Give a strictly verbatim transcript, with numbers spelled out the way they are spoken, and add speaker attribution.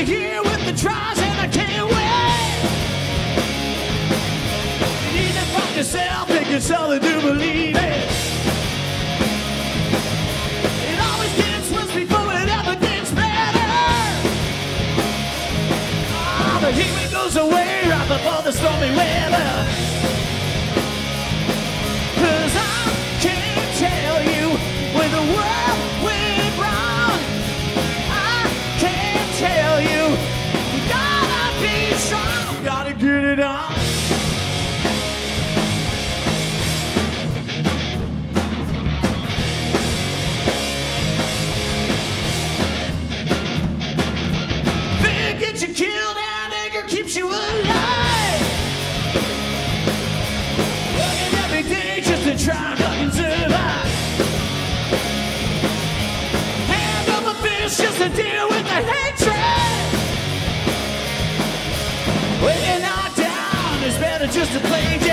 Speaker 1: here with the tries and I can't wait. You need to fuck yourself, make yourself to do believe it. It always gets worse before it ever gets better. Ah, the heat goes away right before the stormy weather. Cause I can't tell you when the world went wrong. I can't tell you. You gotta be strong, gotta get it on. Fear gets you killed and anger keeps you alive. Working every day just to try and fucking survive. Hand over fist just to deal with the hatred. When you're knocked down, it's better just to play